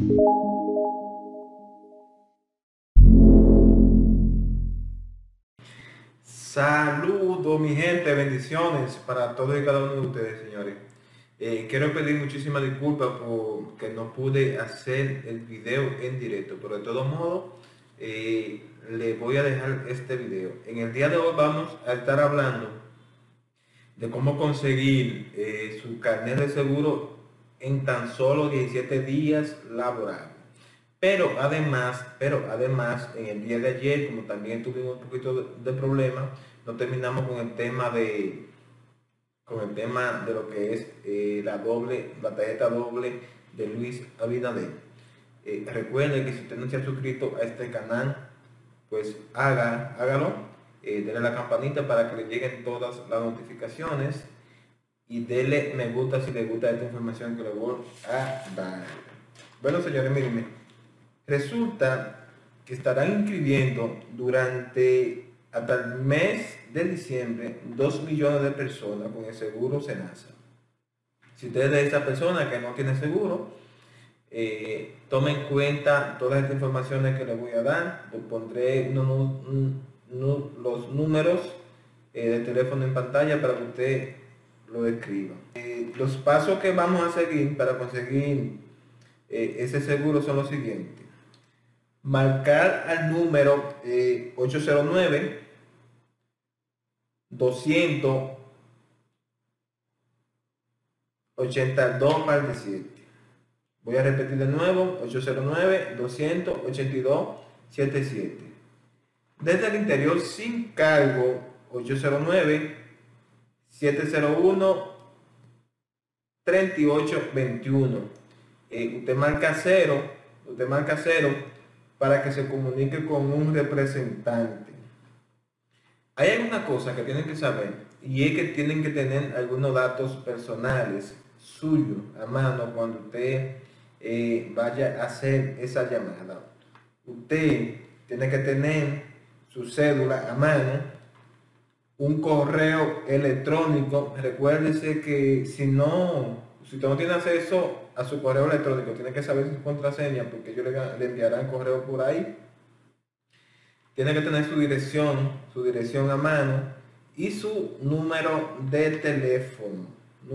Saludos mi gente, bendiciones para todos y cada uno de ustedes, señores. Quiero pedir muchísimas disculpas por que no pude hacer el video en directo, pero de todos modos le voy a dejar este video. En el día de hoy vamos a estar hablando de cómo conseguir su carnet de seguro en tan solo 17 días laborables. Pero además, en el día de ayer, como también tuvimos un poquito de problema, no terminamos con el tema de lo que es la tarjeta doble de Luis Abinader. Recuerden que si usted no se ha suscrito a este canal, pues hágalo, denle a la campanita para que le lleguen todas las notificaciones y denle me gusta si le gusta esta información que le voy a dar. Bueno, señores, miren. Resulta que estarán inscribiendo durante hasta el mes de diciembre 2 millones de personas con el seguro Senasa. Si usted es de esa persona que no tiene seguro, tome en cuenta todas estas informaciones que le voy a dar. Le pondré los números de teléfono en pantalla para que usted lo escriba. Los pasos que vamos a seguir para conseguir ese seguro son los siguientes. Marcar al número 809 282 17. Voy a repetir de nuevo: 809 282 77. Desde el interior sin cargo: 809 701 3821. Usted marca cero para que se comunique con un representante. Hay alguna cosa que tienen que saber, y es que tienen que tener algunos datos personales suyos a mano cuando usted vaya a hacer esa llamada. Usted tiene que tener su cédula a mano, un correo electrónico. Recuérdese que si usted no tiene acceso a su correo electrónico, tiene que saber su contraseña, porque ellos le enviarán correo por ahí. Tiene que tener su dirección a mano y su número de teléfono.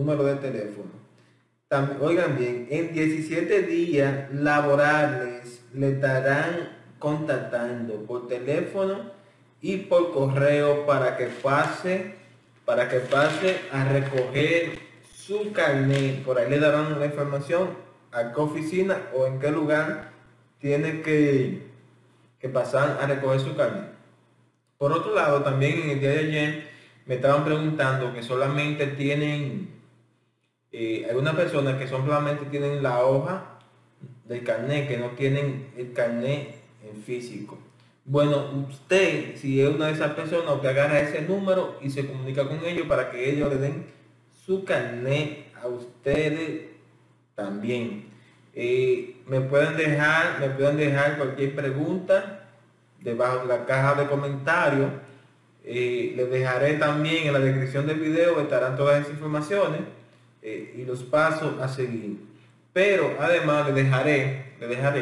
También, oigan bien, en 17 días laborables le estarán contactando por teléfono y por correo para que pase a recoger su carnet. Por ahí le darán la información a qué oficina o en qué lugar tiene que pasar a recoger su carnet. Por otro lado, también en el día de ayer me estaban preguntando que solamente tienen algunas personas que solamente tienen la hoja del carnet, que no tienen el carnet en físico. Bueno, usted, si es una de esas personas, usted agarra ese número y se comunica con ellos para que ellos le den su carnet a ustedes también. Me pueden dejar cualquier pregunta debajo de la caja de comentarios. Les dejaré también en la descripción del video, estarán todas esas informaciones y los pasos a seguir. Pero además les dejaré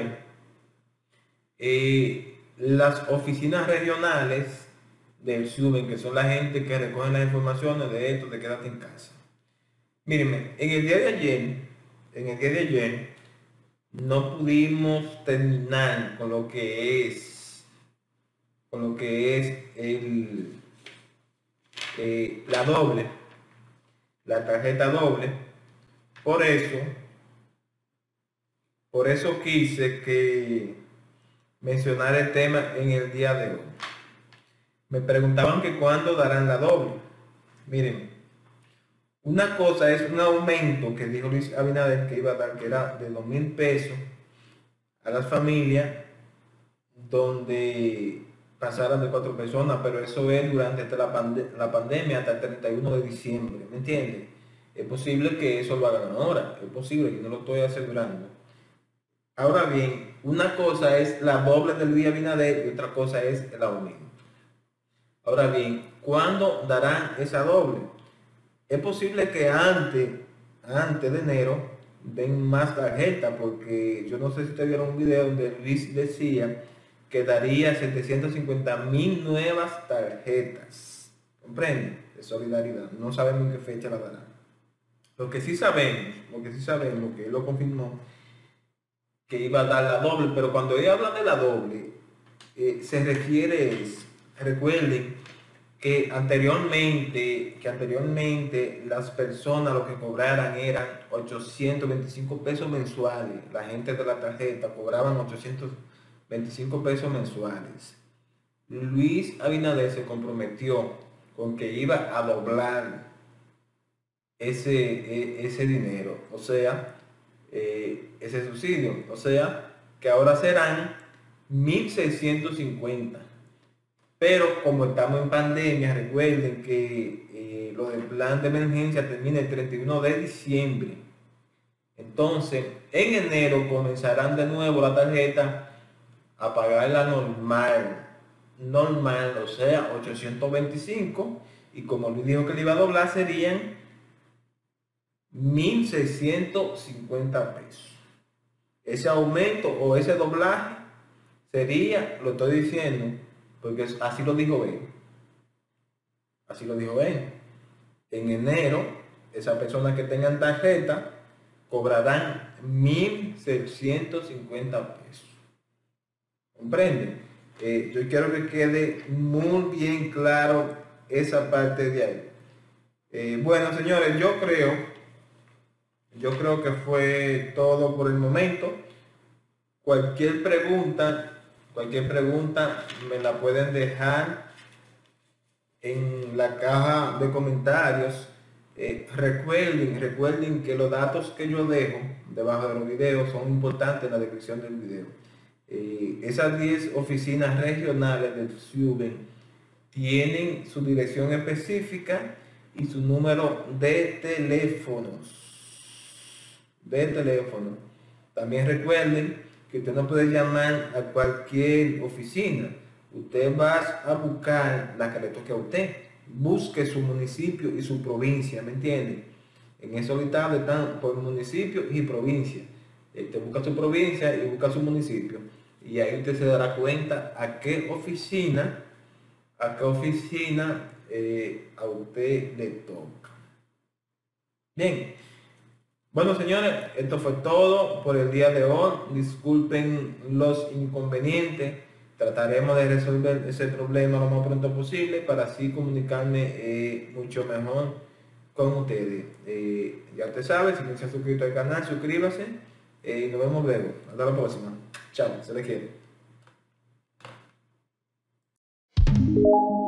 las oficinas regionales del SUBEN, que son la gente que recogen las informaciones de esto de quédate en casa. Mírenme, en el día de ayer no pudimos terminar con lo que es la tarjeta doble. Por eso quise que mencionar el tema en el día de hoy. Me preguntaban que cuándo darán la doble. Miren, una cosa es un aumento que dijo Luis Abinader que iba a dar, que era de 2,000 pesos a las familias donde pasaran de 4 personas, pero eso es durante la pandemia hasta el 31 de diciembre, ¿me entiendes? Es posible que eso lo hagan ahora, es posible, que no lo estoy asegurando. Ahora bien, una cosa es la doble de Luis Abinader y otra cosa es el aumento. Ahora bien, ¿cuándo darán esa doble? Es posible que antes de enero den más tarjetas, porque yo no sé si ustedes vieron un video donde Luis decía que daría 750.000 nuevas tarjetas, ¿comprenden? De solidaridad. No sabemos en qué fecha la darán. Lo que sí sabemos, que él lo confirmó, que iba a dar la doble, pero cuando él habla de la doble, se refiere, recuerden que anteriormente las personas lo que cobraran eran 825 pesos mensuales. La gente de la tarjeta cobraban 825 pesos mensuales. Luis Abinader se comprometió con que iba a doblar ese dinero, o sea, ese subsidio, o sea, que ahora serán 1.650. Pero como estamos en pandemia, recuerden que lo del plan de emergencia termina el 31 de diciembre. Entonces, en enero comenzarán de nuevo la tarjeta a pagarla normal, o sea, 825. Y como Luis dijo que le iba a doblar, serían 1.650 pesos. Ese aumento o ese doblaje sería, lo estoy diciendo, porque así lo dijo Ben. Así lo dijo Ben. En enero, esas personas que tengan tarjeta cobrarán 1.650 pesos. ¿Comprenden? Yo quiero que quede muy bien claro esa parte de ahí. Bueno, señores, yo creo que fue todo por el momento. Cualquier pregunta me la pueden dejar en la caja de comentarios. Recuerden que los datos que yo dejo debajo de los videos son importantes en la descripción del video. Esas 10 oficinas regionales del SUBEN tienen su dirección específica y su número de teléfono. También recuerden que usted no puede llamar a cualquier oficina. Usted va a buscar la que le toque a usted. Busque su municipio y su provincia, ¿me entiende? En esos listados están por municipio y provincia. Usted busca su provincia y busca su municipio. Y ahí usted se dará cuenta a qué oficina a usted le toca. Bien. Bueno, señores, esto fue todo por el día de hoy. Disculpen los inconvenientes. Trataremos de resolver ese problema lo más pronto posible para así comunicarme mucho mejor con ustedes. Ya usted sabe, si no se ha suscrito al canal, suscríbase y nos vemos luego. Hasta la próxima. Chao, se les quiere.